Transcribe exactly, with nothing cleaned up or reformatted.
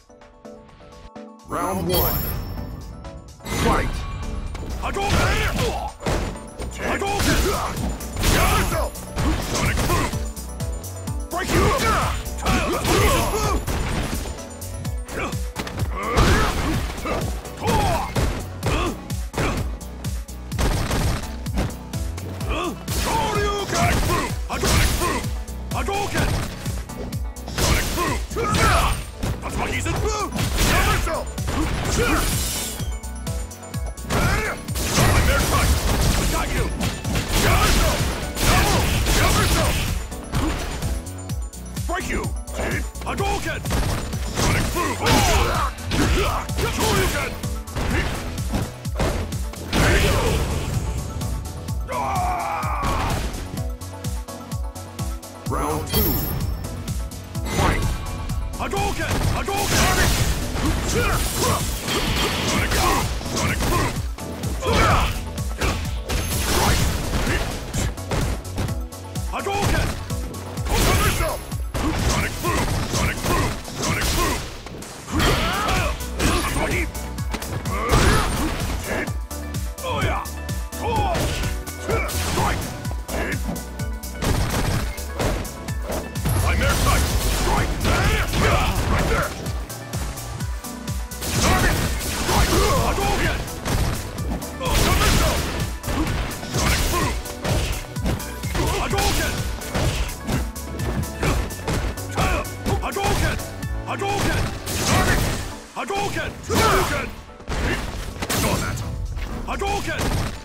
Round one. Fight! Hadouken! Hadouken! Sonic boom! Break you up! Hadouken! Sonic boom! That's what he's in! I'm there, touch! I got you! Break you! Hadouken! Sonic boom! Hadouken! Round two. Fight! Hadouken! Hadouken! Sonic boom! Sonic boom! Hadouken! Open yourself! Sonic boom! Sonic boom! Sonic boom! Oh yeah! Strike! I'm there, touch! Strike! Right there! Target! Strike! Hadouken! Open yourself! Sonic boom! Hadouken! Hadouken! Hadouken! Target! Hadouken! Hadouken! Saw that! Hadouken!